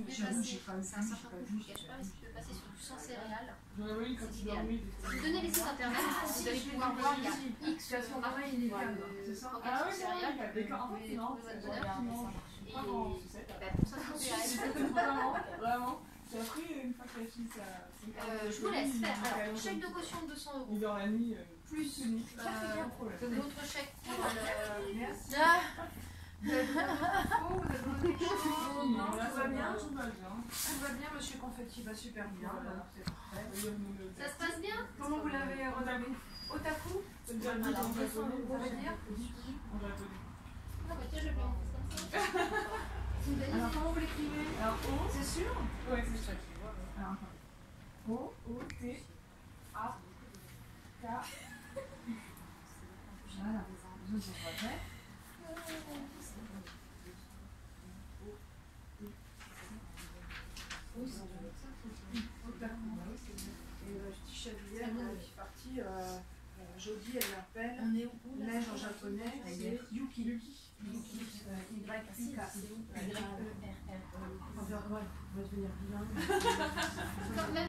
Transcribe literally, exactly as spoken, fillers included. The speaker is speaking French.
passer, c'est un certain coup, je ne cache pas, mais si tu peux passer sur du sans céréales, c'est idéal. Vous donnez les sites internet, vous allez pouvoir voir, il y a X appareils il est sans céréales, vous pouvez trouver votre bonheur. Et pour ça, c'est idéal. Vraiment. J'ai appris une fois que la fille, ça. Euh, je vous laisse faire. Alors, chèque de caution de deux cents euros. Il dans la nuit, plus l'autre chèque pour le. Merci. Vous avez bien info, vous avez donné des choses. Non, tout va bien. Tout va bien. Tout va bien, monsieur Confetti va super bien. Ça se passe bien? Comment vous l'avez redonné? Otaku? Ça veut dire en japonais. Ça veut dire? En japonais. Non, mais tiens, je vais comme ça. Alors, comment vous l'écrivez? Alors, O. C'est sûr? Ouais, c'est sûr. Alors, O, O, T, A, K. Voilà, je vous refais. Oui, c'est Otaku. Et je dis Chavillère, je suis partie. Jodie, elle m'appelle. On est où? Neige en japonais, c'est Yuki. Yuki. Y Y K. On va devenir bilingue.